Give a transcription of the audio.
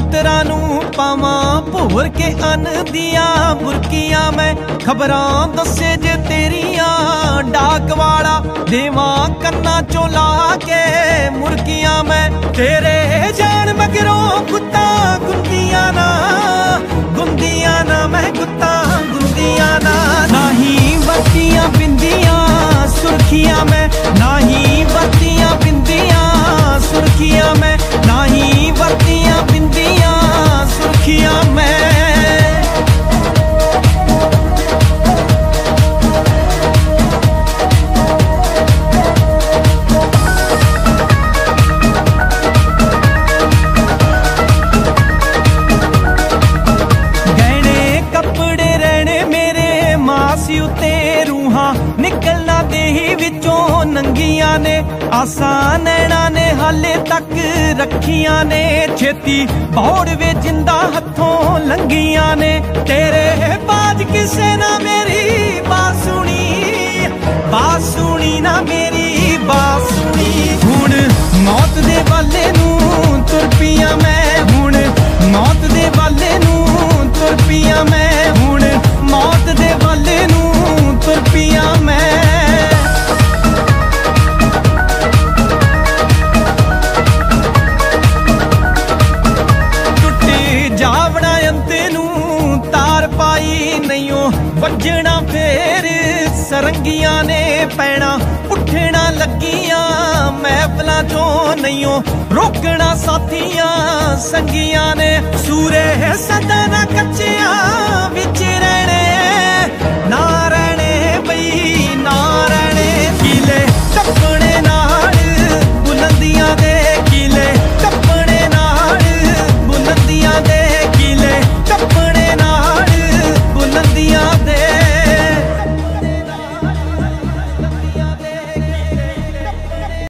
पुत्रा नू पावा भोर के अन्न दिया बुरकियां मैं खबरां दसे जे तेरिया डाक वाला देवा कन्ना चो ला के मुर्गियां मैं तेरे जान मगरों गुत्ता गुंदियां ना मैं गुत्ता गुंदियां ना नाही वर्तियां बिंदियां सुर्खियां मैं नाही वर्तियां बिंदियां सुर्खियां मैं नाही वर्तियां बिंदियां सुर्खियां मैं निकलना देही विचों नंगियां ने आसा नैना ने हाले तक रखियां ने छेती बौड़ वे जिंदा हथों लंगियां ने तेरे बाज किसे ना मेरी बासुनी ना मेरी बासुनी हुण मौत दे वाले नू तुर पिया मैं हुण मौत दे वाले नू तुर पिया मैं हुण मौत दे वाले नू तुर पिया मैं टुटे जावड़ा अंते नू तार पाई नहीं वजना फेर सरंगियां ने पैना उठना लगियां महफिलां चो नहीं रोकना साथियां संगियां ने सूरे सदा ना कच्चियां विच